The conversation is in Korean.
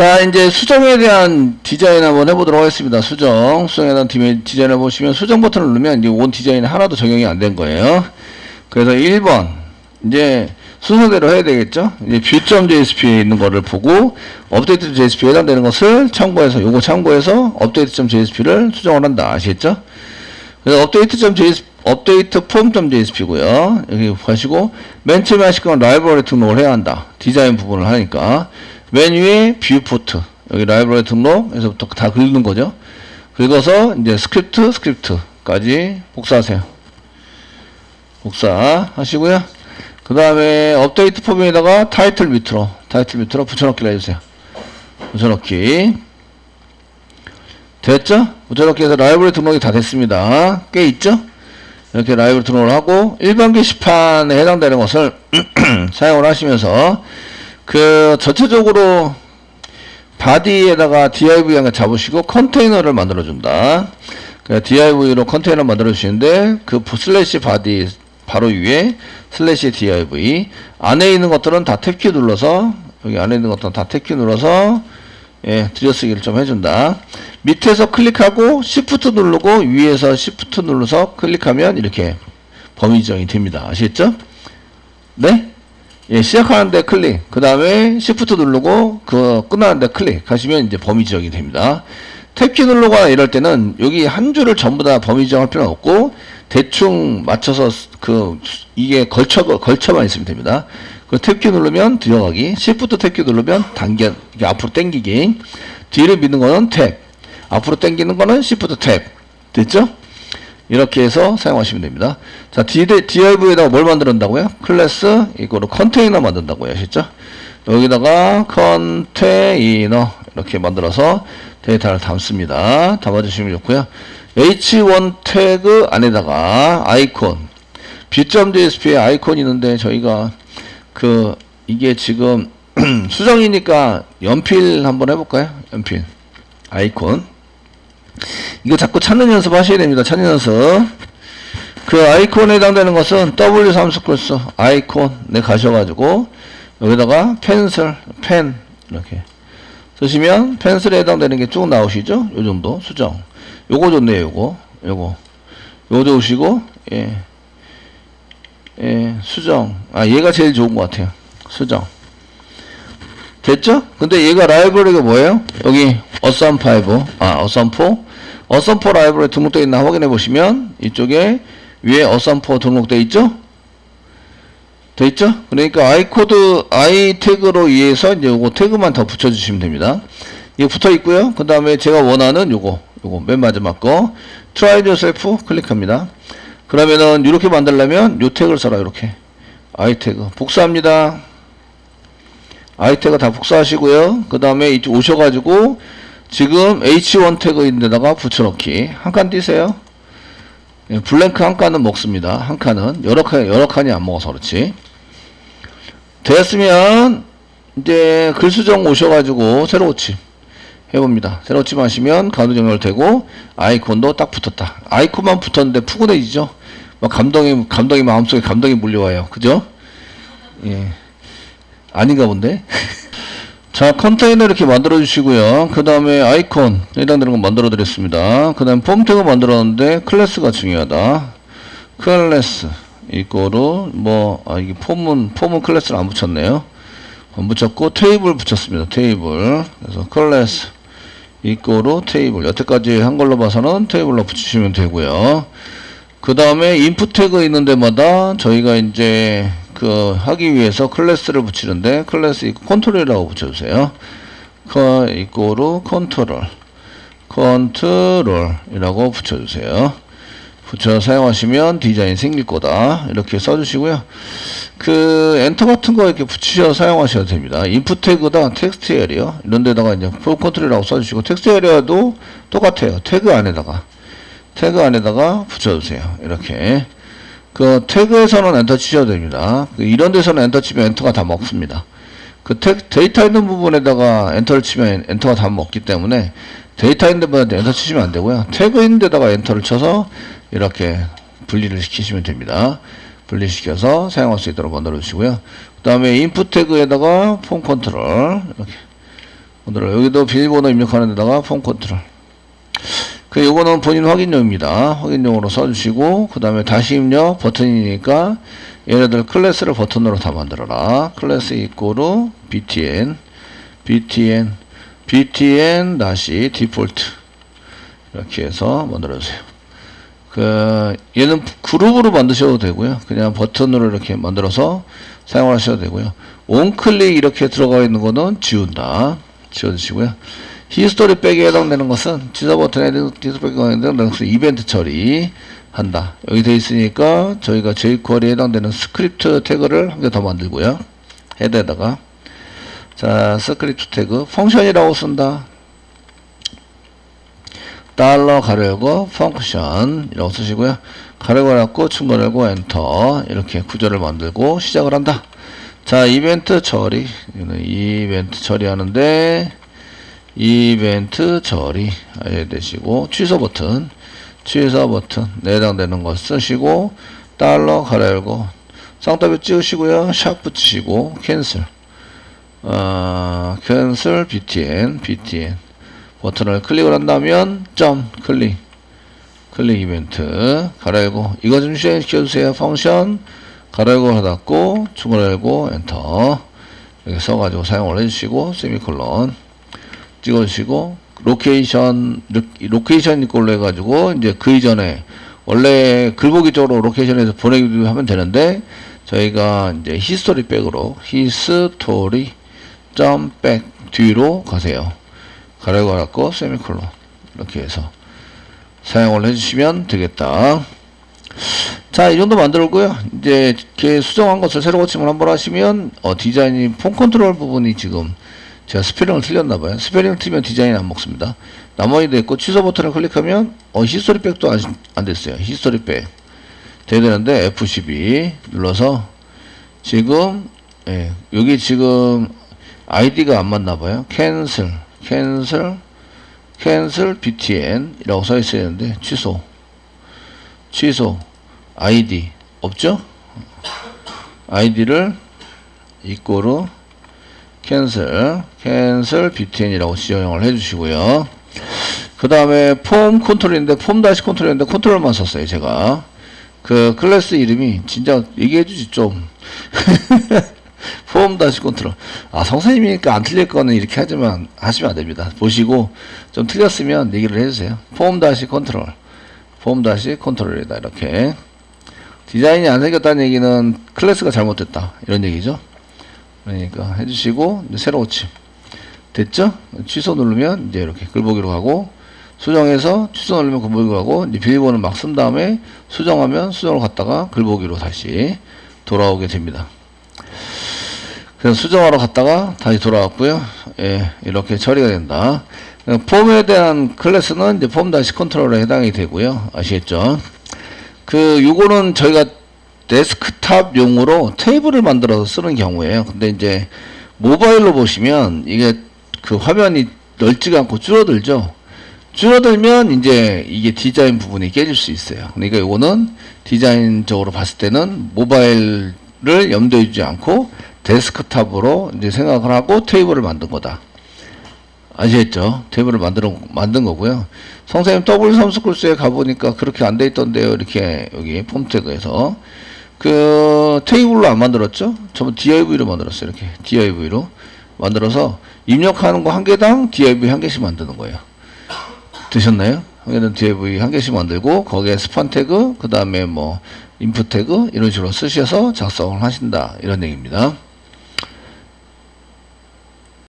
자, 이제 수정에 대한 디자인 한번 해보도록 하겠습니다. 수정에 대한 디자인 해보시면 수정 버튼을 누르면 이제 온 디자인이 하나도 적용이 안 된 거예요. 그래서 1번 이제 순서대로 해야 되겠죠. 이제 view.jsp에 있는 거를 보고 update.jsp에 해당되는 것을 참고해서 요거 참고해서 update.jsp를 수정을 한다. 아시겠죠? 그래서 update form.jsp고요. 여기 가시고 맨 처음에 하실 건 라이브러리 등록을 해야 한다. 디자인 부분을 하니까 맨 위에 viewport 여기 라이브러리 등록에서부터 다 긁는 거죠. 긁어서 이제 스크립트까지 복사하세요. 복사하시고요. 그 다음에 업데이트 폼에다가 타이틀 밑으로 붙여넣기를 해주세요. 붙여넣기 됐죠? 붙여넣기 해서 라이브러리 등록이 다 됐습니다. 꽤 있죠? 이렇게 라이브러리 등록을 하고 일반 게시판에 해당되는 것을 사용을 하시면서 그 전체적으로 바디에다가 div 한개 잡으시고 컨테이너를 만들어준다. 그 div로 컨테이너 만들어주시는데 그 슬래시 바디 바로 위에 슬래시 div 안에 있는 것들은 다 탭키 눌러서 여기 안에 있는 것들은 다 탭키 눌러서 예, 들여쓰기를 좀 해준다. 밑에서 클릭하고 Shift 누르고 위에서 Shift 눌러서 클릭하면 이렇게 범위 지정이 됩니다. 아시겠죠? 네? 예, 시작하는데 클릭, 그 다음에 Shift 누르고 그 끝나는데 클릭 하시면 이제 범위 지정이 됩니다. 탭키 누르거나 이럴 때는 여기 한 줄을 전부 다 범위 지정할 필요는 없고 대충 맞춰서 이게 걸쳐만 있으면 됩니다. 그 탭키 누르면 들어가기, Shift 탭키 누르면 이게 앞으로 당기기, 뒤를 미는 거는 탭, 앞으로 당기는 거는 Shift 탭. 됐죠? 이렇게 해서 사용하시면 됩니다. 자, div에다가 뭘 만들었다고요? 클래스 이거로 컨테이너 만든다고요. 아시죠? 여기다가 컨테이너 이렇게 만들어서 데이터를 담습니다. 담아주시면 좋고요. h1 태그 안에다가 아이콘 view.jsp에 아이콘이 있는데 저희가 이게 지금 수정이니까 연필 한번 해볼까요? 연필 아이콘 이거 자꾸 찾는 연습 하셔야 됩니다. 찾는 연습. 그 아이콘에 해당되는 것은 W3 쿨스 아이콘에 가셔가지고 여기다가 펜 이렇게 쓰시면 펜슬에 해당되는 게 쭉 나오시죠? 요 정도 수정. 요거 좋네요. 요거 좋으시고 예, 수정. 얘가 제일 좋은 것 같아요. 수정. 됐죠? 근데 얘가 라이브러리가 뭐예요? 여기 어썸4 라이브러리 등록되어 있나 확인해 보시면 이쪽에 위에 어썸4 등록되어 있죠? 돼 있죠? 그러니까 i 태그로 이해해서 이제 요거 태그만 더 붙여주시면 됩니다. 이거 붙어 있고요. 그 다음에 제가 원하는 요거 맨 마지막 거 try yourself 클릭합니다. 그러면은 이렇게 만들려면 요 태그를 써라. 이렇게 i 태그 복사합니다. i 태그 다 복사하시고요. 그 다음에 이쪽 오셔가지고 지금 h1 태그인데다가 붙여넣기 한 칸 띄세요. 블랭크 한 칸은 먹습니다. 한 칸은 여러 칸이 안 먹어서 그렇지. 됐으면 이제 글 수정 오셔가지고 새로 고침 해봅니다. 새로 고침 하시면 가운데 정렬 되고 아이콘도 딱 붙었다. 아이콘만 붙었는데 푸근해지죠. 막 감동이 마음속에 감동이 몰려와요. 그죠? 예. 아닌가 본데. 자, 컨테이너 이렇게 만들어 주시고요. 그 다음에 아이콘 해당되는 거 만들어 드렸습니다. 그 다음에 폼 태그 만들었는데 클래스가 중요하다. 클래스 이거로 이게 폼은 클래스를 안 붙였네요. 안 붙였고 테이블 붙였습니다. 테이블. 그래서 클래스 이거로 테이블. 여태까지 한 걸로 봐서는 테이블로 붙이시면 되고요. 그 다음에 인풋 태그 있는 데마다 저희가 이제 하기 위해서 클래스를 붙이는데 클래스 이거 컨트롤이라고 붙여주세요. 이거로 컨트롤이라고 붙여주세요. 붙여 사용하시면 디자인 생길 거다. 이렇게 써주시고요. 엔터 같은 거 이렇게 붙이셔서 사용하셔도 됩니다. 인풋 태그다 텍스트 에리어 이런 데다가 이제 프로 컨트롤이라고 써주시고 텍스트 에리어도 똑같아요. 태그 안에다가 붙여주세요. 이렇게. 태그에서는 엔터 치셔도 됩니다. 이런 데서는 엔터 치면 엔터가 다 먹습니다. 데이터 있는 부분에다가 엔터를 치면 엔터가 다 먹기 때문에 데이터 있는 데보다 엔터 치시면 안 되고요. 태그 있는 데다가 엔터를 쳐서 이렇게 분리를 시키시면 됩니다. 분리시켜서 사용할 수 있도록 만들어 주시고요. 그 다음에 인풋 태그에다가 폼 컨트롤 이렇게 컨트롤. 여기도 비밀번호 입력하는 데다가 폼 컨트롤. 그 요거는 본인 확인용입니다. 확인용으로 써주시고 그 다음에 다시 입력 버튼이니까 얘네들 클래스를 버튼으로 다 만들어라. 클래스 이꼬르 btn 다시 디폴트 이렇게 해서 만들어주세요. 그 얘는 그룹으로 만드셔도 되고요. 그냥 버튼으로 이렇게 만들어서 사용을 하셔도 되고요. 원클릭 이렇게 들어가 있는 거는 지운다. 지워주시고요. 히스토리 백에 해당되는 것은 지사 버튼에 히스토리 백에 해당되는 것은 이벤트 처리한다. 여기 되어 있으니까 저희가 jQuery에 해당되는 스크립트 태그를 한 개 더 만들고요. 헤드에다가 자 스크립트 태그 펑션이라고 쓴다. 달러 가로 열고 펑션이라고 쓰시고요. 가로 열고 충분 열고 엔터 이렇게 구조를 만들고 시작을 한다. 자 이벤트 처리 이벤트 처리하는데 이벤트 처리 되시고 취소 버튼 해당되는 거 쓰시고 달러 가로 열고 쌍따비 찍으시고요. 샵 붙이시고 캔슬 캔슬 btn 버튼을 클릭을 한다면 점 클릭 이벤트 가로 열고 이거 좀 실행시켜주세요. 펑션 가로 열고 닫고 중괄 열고 엔터 이렇게 써가지고 사용을 해주시고 세미콜론 찍어주시고 로케이션 이걸로 해가지고 이제 그 이전에 원래 글보기 쪽으로 로케이션에서 보내기도 하면 되는데 저희가 이제 히스토리 백으로 히스토리 점 백 뒤로 가세요. 가로 열고 세미콜론 이렇게 해서 사용을 해주시면 되겠다. 자, 이 정도 만들고요. 이제 이렇게 수정한 것을 새로 고침을 한번 하시면 디자인이 폼 컨트롤 부분이 지금 제가 스페링을 틀렸나봐요. 스페링을 틀면 디자인이 안 먹습니다. 나머지 됐고 취소 버튼을 클릭하면 히스토리 백도 안 됐어요. 히스토리 백 돼야 되는데 F12 눌러서 지금 여기 지금 아이디가 안 맞나봐요. 캔슬 btn 이라고 써 있어야 되는데 취소 아이디 없죠? 아이디를 이꼬르 캔슬 btn 이라고 지정을 해주시고요. 그 다음에 폼 컨트롤인데 폼 다시 컨트롤인데 컨트롤만 썼어요. 제가 그 클래스 이름이 진짜 얘기해주지 좀 폼 다시 컨트롤. 선생님이니까 안 틀릴 거는 이렇게 하시면 안 됩니다. 보시고 좀 틀렸으면 얘기를 해주세요. 폼 다시 컨트롤이다. 이렇게 디자인이 안 생겼다는 얘기는 클래스가 잘못됐다 이런 얘기죠. 그러니까 해주시고 이제 새로 고침 됐죠? 취소 누르면 이제 이렇게 글보기로 가고 수정해서 취소 누르면 글보기로 가고 이제 비밀번호 막 쓴 다음에 수정하면 수정을 갔다가 글보기로 다시 돌아오게 됩니다. 그래서 수정하러 갔다가 다시 돌아왔고요. 이렇게 처리가 된다. 폼에 대한 클래스는 이제 폼 다시 컨트롤에 해당이 되고요. 아시겠죠? 요거는 저희가 데스크탑용으로 테이블을 만들어서 쓰는 경우에요. 근데 이제 모바일로 보시면 이게 그 화면이 넓지가 않고 줄어들죠. 줄어들면 이제 이게 디자인 부분이 깨질 수 있어요. 그러니까 요거는 디자인적으로 봤을 때는 모바일을 염두에 두지 않고 데스크탑으로 이제 생각을 하고 테이블을 만든 거다. 아시겠죠? 테이블을 만든 거고요. 선생님 W 삼스쿨스에 가보니까 그렇게 안 돼 있던데요. 이렇게 여기 폼 태그에서 테이블로 안 만들었죠? 전부 DIV로 만들었어요. 이렇게 DIV로 만들어서 입력하는 거 한 개당 DIV 한 개씩 만드는 거예요. 되셨나요? 한 개당 DIV 한 개씩 만들고 거기에 스판 태그, 그 다음에 뭐 인풋 태그 이런 식으로 쓰셔서 작성을 하신다 이런 얘기입니다.